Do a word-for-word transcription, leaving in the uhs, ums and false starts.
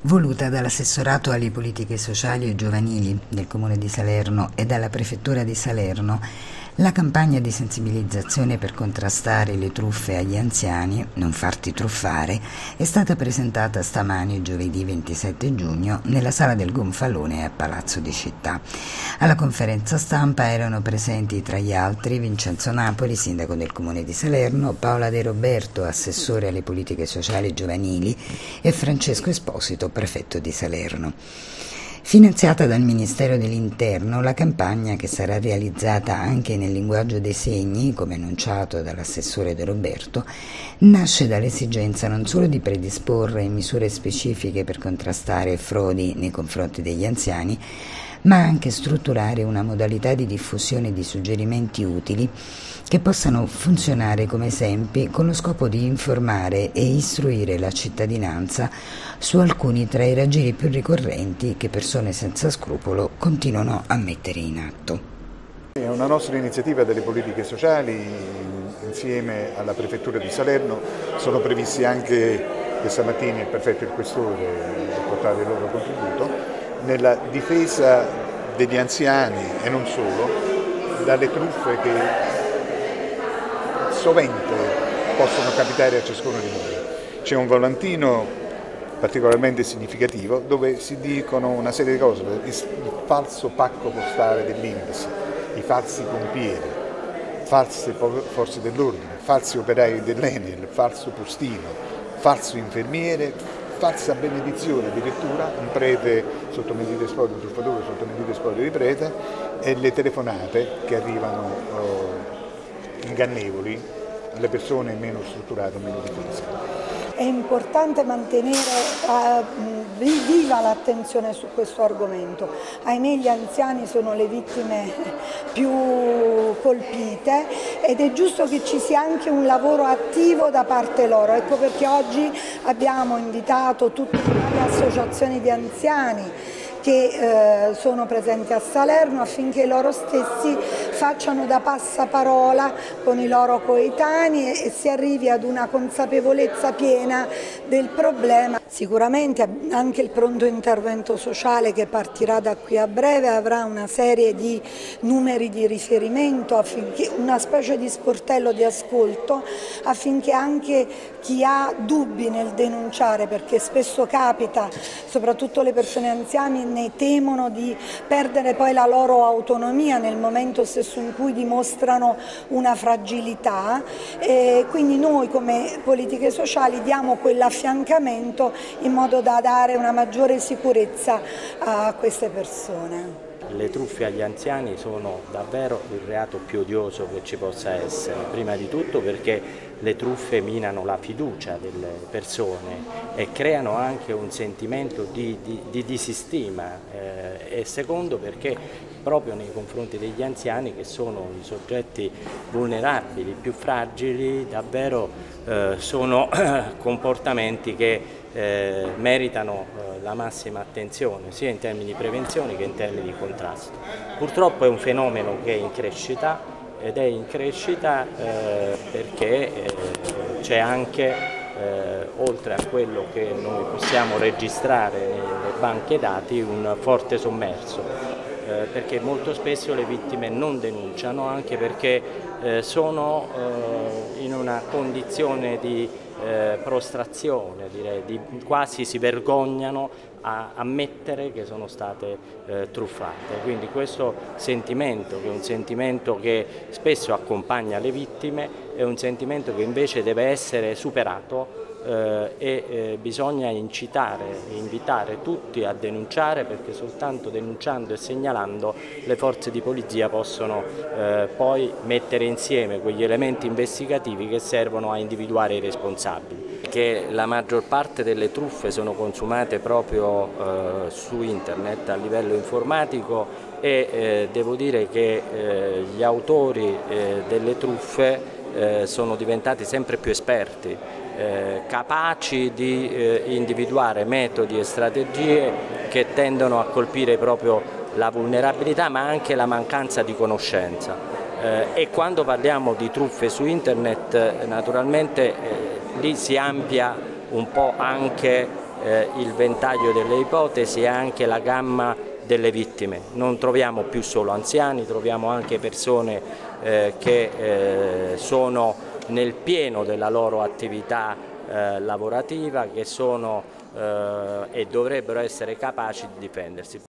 Voluta dall'assessorato alle politiche sociali e giovanili del Comune di Salerno e dalla Prefettura di Salerno, la campagna di sensibilizzazione per contrastare le truffe agli anziani, non farti truffare, è stata presentata stamani, giovedì ventisette giugno, nella sala del Gonfalone a Palazzo di Città. Alla conferenza stampa erano presenti tra gli altri Vincenzo Napoli, sindaco del Comune di Salerno, Paola De Roberto, assessore alle politiche sociali e giovanili, e Francesco Esposito, prefetto di Salerno. Finanziata dal Ministero dell'Interno, la campagna, che sarà realizzata anche nel linguaggio dei segni, come annunciato dall'assessore De Roberto, nasce dall'esigenza non solo di predisporre misure specifiche per contrastare frodi nei confronti degli anziani, ma anche strutturare una modalità di diffusione di suggerimenti utili che possano funzionare come esempi con lo scopo di informare e istruire la cittadinanza su alcuni tra i raggiri più ricorrenti che persone senza scrupolo continuano a mettere in atto. È una nostra iniziativa delle politiche sociali, insieme alla Prefettura di Salerno. Sono previsti anche questa mattina il prefetto e il questore a portare il loro contributo nella difesa degli anziani e non solo dalle truffe che sovente possono capitare a ciascuno di noi. C'è un volantino particolarmente significativo dove si dicono una serie di cose: il falso pacco postale dell'I N P S, i falsi pompieri, false forze dell'ordine, falsi operai dell'Enel, falso postino, falso infermiere, falsa benedizione addirittura, un prete sotto medite spoglio, un truffatore sotto medite spoglio di prete, e le telefonate che arrivano eh, ingannevoli alle persone meno strutturate, meno difese. È importante mantenere uh, viva l'attenzione su questo argomento. Ahimè, gli anziani sono le vittime più colpite ed è giusto che ci sia anche un lavoro attivo da parte loro. Ecco perché oggi abbiamo invitato tutte le associazioni di anziani che eh, sono presenti a Salerno affinché loro stessi facciano da passaparola con i loro coetanei e, e si arrivi ad una consapevolezza piena del problema. Sicuramente anche il pronto intervento sociale, che partirà da qui a breve, avrà una serie di numeri di riferimento, affinché, una specie di sportello di ascolto, affinché anche chi ha dubbi nel denunciare, perché spesso capita, soprattutto le persone anziane ne temono di perdere poi la loro autonomia nel momento stesso in cui dimostrano una fragilità, e quindi noi come politiche sociali diamo quell'affiancamento in modo da dare una maggiore sicurezza a queste persone. Le truffe agli anziani sono davvero il reato più odioso che ci possa essere, prima di tutto perché le truffe minano la fiducia delle persone e creano anche un sentimento di, di, di disistima, eh, e secondo perché proprio nei confronti degli anziani, che sono i soggetti vulnerabili, più fragili, davvero eh, sono comportamenti che eh, meritano eh, la massima attenzione, sia in termini di prevenzione che in termini di contrasto. Purtroppo è un fenomeno che è in crescita, ed è in crescita eh, perché eh, c'è anche, eh, oltre a quello che noi possiamo registrare nelle banche dati, un forte sommerso, eh, perché molto spesso le vittime non denunciano, anche perché eh, sono eh, in una condizione di eh, prostrazione, direi, di, quasi si vergognano a ammettere che sono state eh, truffate. Quindi questo sentimento, che è un sentimento che spesso accompagna le vittime, è un sentimento che invece deve essere superato eh, e eh, bisogna incitare e invitare tutti a denunciare, perché soltanto denunciando e segnalando le forze di polizia possono eh, poi mettere insieme quegli elementi investigativi che servono a individuare i responsabili. Che la maggior parte delle truffe sono consumate proprio eh, su internet a livello informatico e eh, devo dire che eh, gli autori eh, delle truffe eh, sono diventati sempre più esperti, eh, capaci di eh, individuare metodi e strategie che tendono a colpire proprio la vulnerabilità, ma anche la mancanza di conoscenza. Eh, e quando parliamo di truffe su internet, naturalmente eh, lì si amplia un po' anche eh, il ventaglio delle ipotesi e anche la gamma delle vittime. Non troviamo più solo anziani, troviamo anche persone eh, che eh, sono nel pieno della loro attività eh, lavorativa, che sono eh, e dovrebbero essere capaci di difendersi.